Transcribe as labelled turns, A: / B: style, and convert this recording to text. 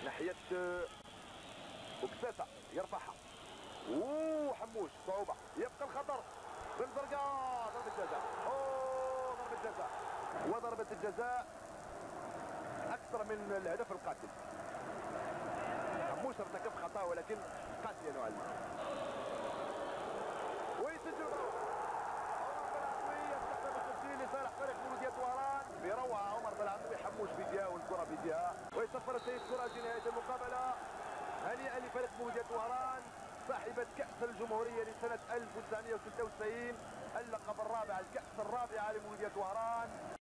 A: ناحيه وكساسه يرفعها. حموش صعوبه، يبقى الخطر بالزرقاء. ضربه جزاء. ضربه جزاء، وضربه الجزاء اكثر من الهدف القاتل. حموش ارتكب خطا ولكن قاسيه نوعا ما. ويسجل يستخدم التسجيل لصالح فريق مولودية وهران بروعه. عمر بلعموي، حموش في جهه والكره في جهه، ويصفر السيد كراج نهايه المقابله. هنيئا لفريق مولودية وهران صاحبة كأس الجمهورية لسنة 1996، اللقب الرابع، الكأس الرابعة لمولودية وهران.